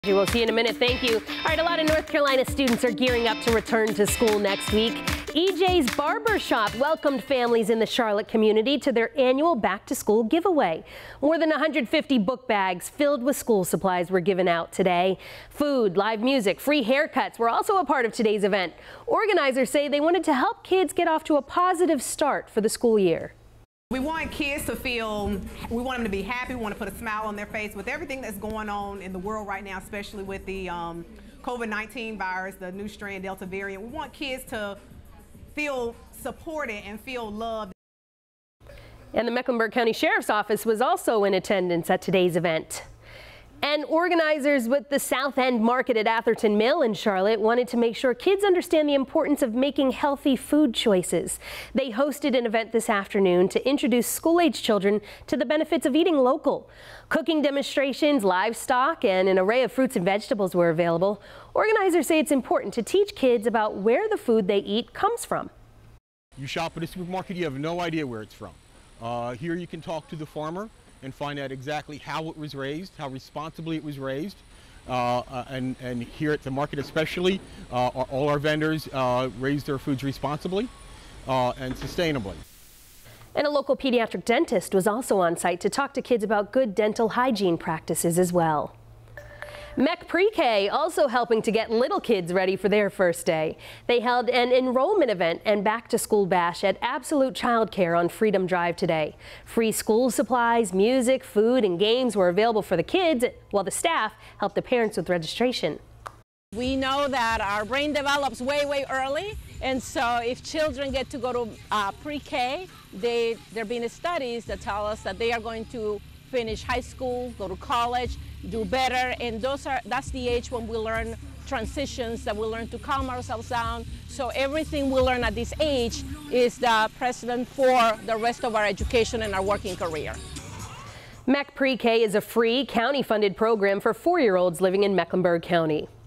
We'll see you in a minute. Thank you. All right, a lot of North Carolina students are gearing up to return to school next week. EJ's Barber Shop welcomed families in the Charlotte community to their annual back-to-school giveaway. More than 150 book bags filled with school supplies were given out today. Food, live music, free haircuts were also a part of today's event. Organizers say they wanted to help kids get off to a positive start for the school year. We want kids to feel, we want them to be happy, we want to put a smile on their face with everything that's going on in the world right now, especially with the COVID-19 virus, the new strand Delta variant. We want kids to feel supported and feel loved. And the Mecklenburg County Sheriff's Office was also in attendance at today's event. And organizers with the South End Market at Atherton Mill in Charlotte wanted to make sure kids understand the importance of making healthy food choices. They hosted an event this afternoon to introduce school-age children to the benefits of eating local. Cooking demonstrations, livestock, and an array of fruits and vegetables were available. Organizers say it's important to teach kids about where the food they eat comes from. You shop at a supermarket, you have no idea where it's from. Here you can talk to the farmer and find out exactly how it was raised, how responsibly it was raised. And here at the market especially, all our vendors raise their foods responsibly and sustainably. And a local pediatric dentist was also on site to talk to kids about good dental hygiene practices as well. MEC Pre-K also helping to get little kids ready for their first day. They held an enrollment event and back-to-school bash at Absolute Childcare on Freedom Drive today. Free school supplies, music, food, and games were available for the kids, while the staff helped the parents with registration. We know that our brain develops way early, and so if children get to go to pre-K, there have been studies that tell us that they are going to finish high school, go to college, do better, and that's the age when we learn transitions, that we learn to calm ourselves down. So everything we learn at this age is the precedent for the rest of our education and our working career. MEC Pre-K is a free county-funded program for 4-year-olds living in Mecklenburg County.